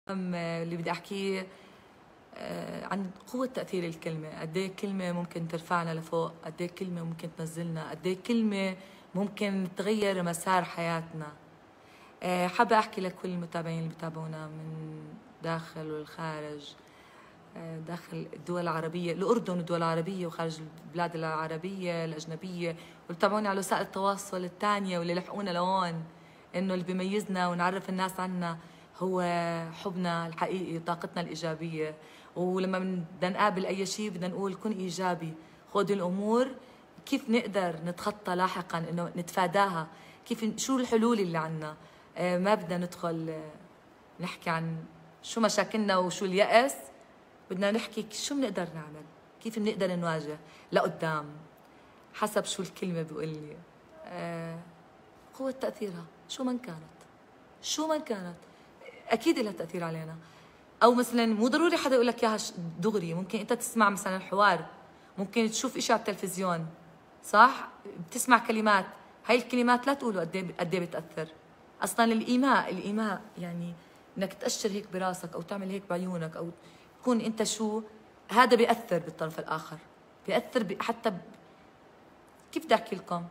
اللي بدي احكيه عن قوة تأثير الكلمة. قد ايه كلمة ممكن ترفعنا لفوق، قد ايه كلمة ممكن تنزلنا، قد ايه كلمة ممكن تغير مسار حياتنا. حابة احكي لكل المتابعين اللي بتابعونا من داخل والخارج، داخل الدول العربية، الأردن والدول العربية وخارج البلاد العربية الأجنبية، واللي بتابعونا على وسائل التواصل الثانية واللي لحقونا لهون، إنه اللي بيميزنا ونعرف الناس عنا هو حبنا الحقيقي وطاقتنا الإيجابية. ولما بدنا نقابل أي شيء بدنا نقول كن إيجابي، خذ الأمور كيف نقدر نتخطى لاحقا، إنه نتفاداها، كيف شو الحلول اللي عنا. ما بدنا ندخل نحكي عن شو مشاكلنا وشو اليأس، بدنا نحكي شو بنقدر نعمل، كيف بنقدر نواجه لقدام حسب شو الكلمة بيقول لي. قوة تأثيرها شو من كانت، شو من كانت أكيد لها تأثير علينا. أو مثلا مو ضروري حدا يقول لك إياها دغري، ممكن أنت تسمع مثلا حوار، ممكن تشوف إشي على التلفزيون، صح؟ بتسمع كلمات، هاي الكلمات لا تقولوا قد إيه بتأثر. أصلا الإيماء يعني إنك تأشر هيك براسك أو تعمل هيك بعيونك أو تكون أنت شو، هذا بيأثر بالطرف الآخر، بيأثر حتى كيف بدي أحكي لكم،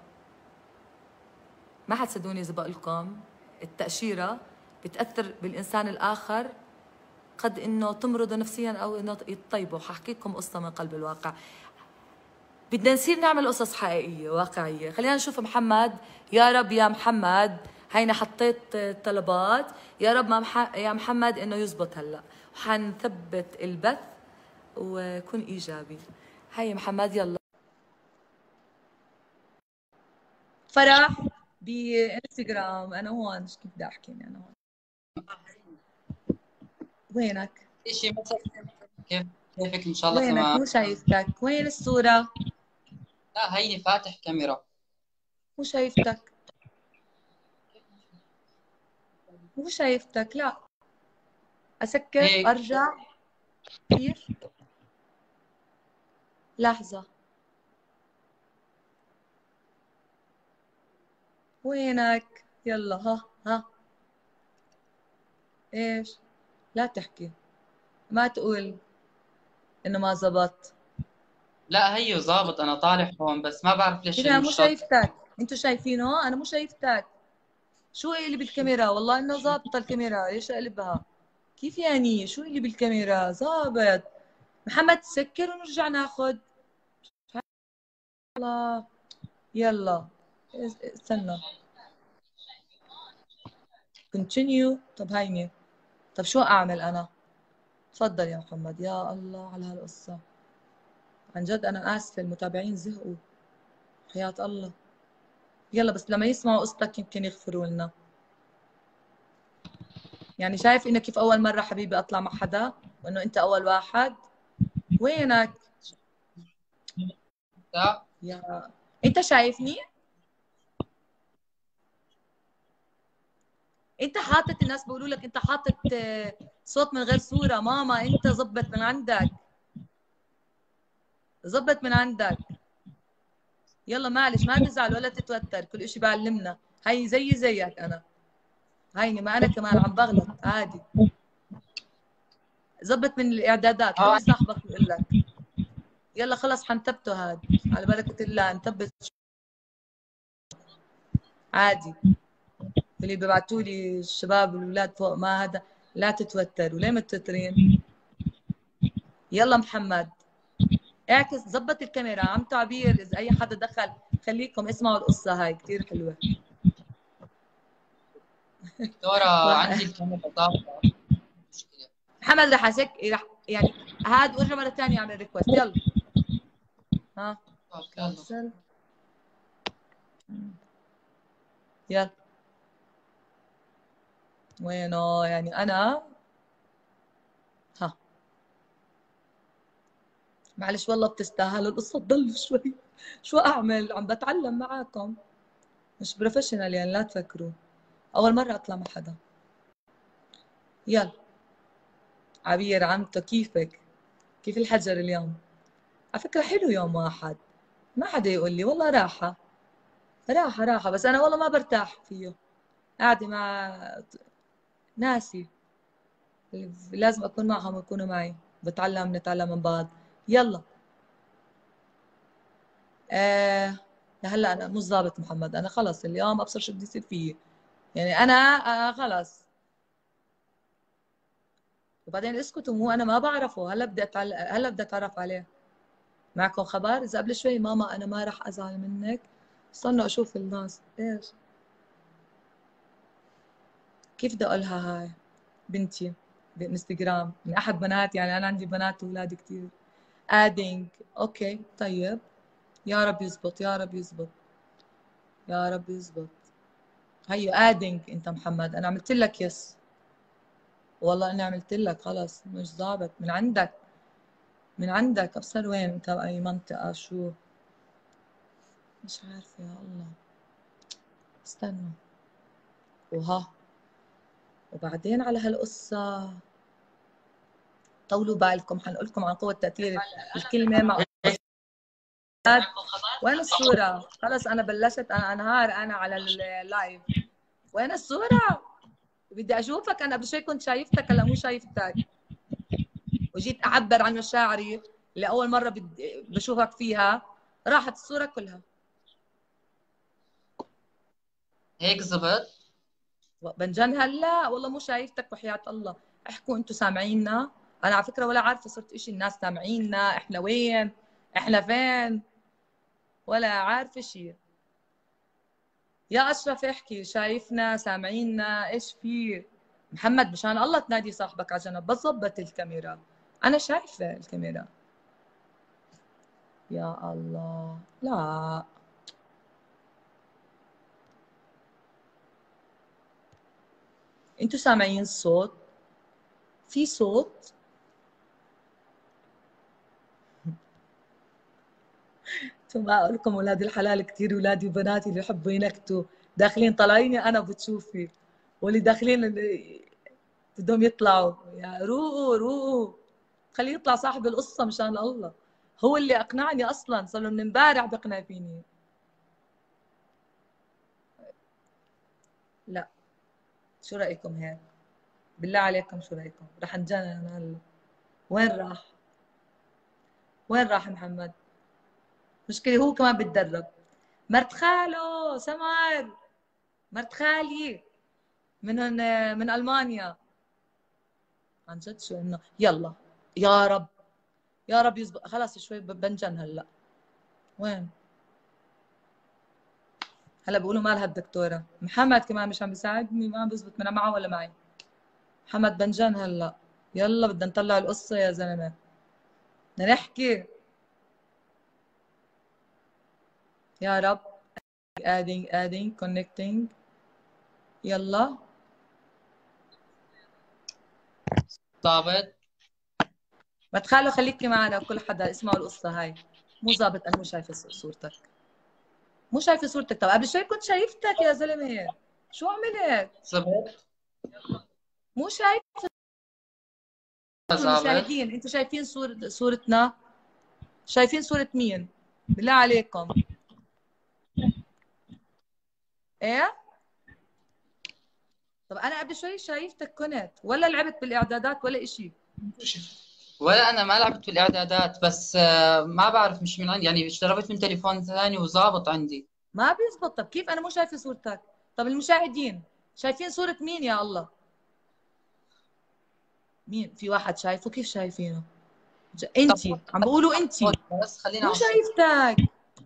ما حتصدقوني إذا بقول لكم التأشيرة بتأثر بالإنسان الآخر، قد إنه تمرضه نفسيا أو إنه يطيبه. ححكي لكم قصة من قلب الواقع. بدنا نصير نعمل قصص حقيقية واقعية. خلينا نشوف محمد. يا رب يا محمد، هينا حطيت طلبات، يا رب يا محمد إنه يزبط هلا، وحنثبت البث وكن إيجابي. هيا محمد يلا. فرح بانستغرام، انا هون. ايش كيف بدي احكي انا هون؟ وينك؟ شيء مثلا كيفك ان شاء الله وينك؟ تمام. مو شايفتك، وين الصورة؟ لا هيني فاتح كاميرا. مو شايفتك، مو شايفتك، لا. اسكر هيك ارجع؟ كيف؟ لحظة، وينك؟ يلا ها ها. ايش؟ لا تحكي، ما تقول انه ما زبط. لا هي ظابط، انا طالع هون بس ما بعرف ليش انا مو المشهد. شايفتك، انتوا شايفينه؟ انا مو شايفتك. شو اللي بالكاميرا؟ والله انه ظابطة الكاميرا، ليش اقلبها؟ كيف يعني؟ شو اللي بالكاميرا؟ ظابط. محمد سكر ونرجع ناخذ. الله، يلا استنى. كونتينيو. طب هيني، طب شو اعمل انا؟ تفضل يا محمد. يا الله على هالقصة، عن جد انا اسفة، المتابعين زهقوا حياة الله. يلا بس لما يسمعوا قصتك يمكن يغفروا لنا. يعني شايف انه كيف اول مرة حبيبي اطلع مع حدا وانه انت اول واحد. وينك؟ لا يا انت شايفني؟ انت حاطط، الناس بيقولوا لك انت حاطط صوت من غير صورة. ماما انت زبط من عندك، زبط من عندك. يلا معلش، ما تزعل ولا تتوتر، كل اشي بعلمنا. هي زي زيك انا، هيني ما انا كمان عم بغلط عادي. زبط من الاعدادات، اه. خلي صاحبك يقول لك. يلا خلص حنثبته هاد، على بركة الله نثبت عادي. اللي بيبعتوا لي الشباب والولاد فوق، ما هذا، لا تتوتروا. ليه متوترين؟ يلا محمد اعكس، زبط الكاميرا. عم تعبير، اذا اي حدا دخل خليكم اسمعوا القصة هاي كثير حلوة. دكتورة عندي الكاميرا ضابطة. مشكلة. محمد رح رح يعني هاد، وارجع مرة ثانية اعمل ريكوست. يلا ها. يلا. كنسل. يلا. وينه يعني انا؟ ها، معلش والله بتستاهلوا القصة تضل شوي. شو اعمل؟ عم بتعلم معاكم، مش بروفيشنال يعني، لا تفكروا. اول مرة اطلع مع حدا. يلا عبير عمتو، كيفك؟ كيف الحجر اليوم؟ على فكرة حلو يوم واحد، ما حدا يقول لي والله راحة. راحة راحة، بس أنا والله ما برتاح فيه. قاعدة مع ناسي. لازم اكون معهم ويكونوا معي، نتعلم من بعض. يلا. لهلا انا مش ظابط محمد، انا خلص اليوم ابصر شو بده يصير فيي. يعني انا خلص. وبعدين اسكتوا، مو انا ما بعرفه، هلا بدي اتعرف عليه. معكم خبر؟ اذا قبل شوي ماما انا ما راح ازعل منك، استنوا اشوف الناس ايش. كيف بدي اقولها هاي بنتي بالانستغرام من احد بناتي، يعني انا عندي بنات واولاد كثير. ادينج. اوكي طيب. يا رب يزبط يا رب يزبط يا رب يزبط. هيو ادينج انت محمد، انا عملت لك يس. والله اني عملت لك خلص، مش ظابط من عندك. من عندك ابصر وين انت باي منطقة شو. مش عارفة يا الله. استنوا. وها. وبعدين على هالقصة طولوا بالكم، حنقول لكم عن قوة تأثير الكلمة مع أستاذ. وين الصورة؟ خلص أنا بلشت، أنا أنهار أنا على اللايف. وين الصورة؟ بدي أشوفك، أنا قبل شوي كنت شايفتك هلا مو شايفتك. وجيت أعبر عن مشاعري اللي أول مرة بشوفك فيها، راحت الصورة كلها. هيك زبط. بنجن هلا والله مو شايفتك وحياة الله. احكوا انتم سامعيننا؟ انا على فكره ولا عارفه صرت اشي، الناس سامعيننا؟ احنا وين؟ احنا فين؟ ولا عارفه شيء. يا اشرف احكي، شايفنا سامعيننا ايش في؟ محمد مشان الله تنادي صاحبك على جنب، بس ظبط الكاميرا. انا شايفه الكاميرا. يا الله لا. انتوا سامعين الصوت؟ في صوت؟ ثم اقول لكم اولاد الحلال كثير، اولادي وبناتي اللي يحبوا ينكتوا داخلين طالعيني انا بتشوفي، واللي داخلين اللي بدهم يطلعوا. يا روقوا روقوا، خليه يطلع صاحب القصه مشان الله. هو اللي اقنعني اصلا، صار له من امبارح بيقنع فيني. لا. شو رايكم هيك؟ بالله عليكم شو رايكم؟ رح نتجنن هلا. وين راح؟ وين راح محمد؟ مشكلة هو كمان بتدرب. مرت خاله سمر، مرت خالي من من المانيا. عن جد شو انه يلا. يا رب يا رب يزبط. خلاص شوي بنجن هلا. وين؟ هلا بيقولوا مالها الدكتوره. محمد كمان مش عم بيساعدني، ما عم بزبط من معه ولا معي. محمد بنجن هلا. يلا بدنا نطلع القصه يا زلمه، بدنا نحكي. يا رب. adding connecting. يلا. ظابط. ما تخالوا خليكي معنا، كل حدا اسمعوا القصه هاي. مو ظابط، انا مو شايفه صورتك. مو شايفه صورتك. طب قبل شوي كنت شايفتك يا زلمه، شو عملت؟ زبط. مو شايف. ظابط. المشاهدين انتوا شايفين صورتنا؟ شايفين صورة مين؟ بالله عليكم. ايه؟ طب انا قبل شوي شايفتك كنت، ولا لعبت بالاعدادات ولا اشي؟ ولا انا ما لعبت في الاعدادات، بس ما بعرف مش من عندي، يعني اشتريت من تليفون ثاني وظابط عندي. ما بيزبط. طب كيف انا مو شايفة صورتك؟ طب المشاهدين شايفين صورة مين يا الله؟ مين؟ في واحد شايفه؟ كيف شايفينه؟ طب انتي عم بقولوا انتي. بس خلينا مو على الصوت. شايفتك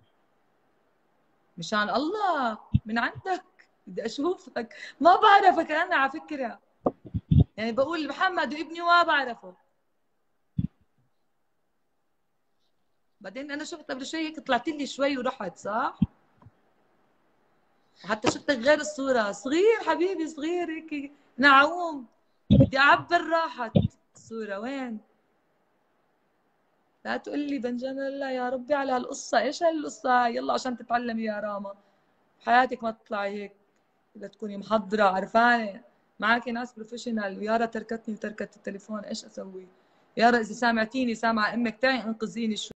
مشان الله. من عندك بدي اشوفك. ما بعرفك انا على فكرة، يعني بقول محمد وابني ما بعرفه. بعدين انا شفت قبل شوي هيك طلعت لي شوي ورحت صح. وحتى شفتك غير الصورة، صغير حبيبي صغير هيك نعوم. بدي اعبر راحت الصورة. وين؟ لا تقول لي بنجان الله. يا ربي على هالقصة، ايش هالقصة؟ يلا عشان تتعلمي يا راما، حياتك ما تطلعي هيك، بدها تكوني محضرة عرفانة. معك ناس بروفيشنال. ويارا تركتني وتركت التليفون، ايش اسوي؟ يارا اذا سامعتيني سامعة امك تعي انقذيني شوي.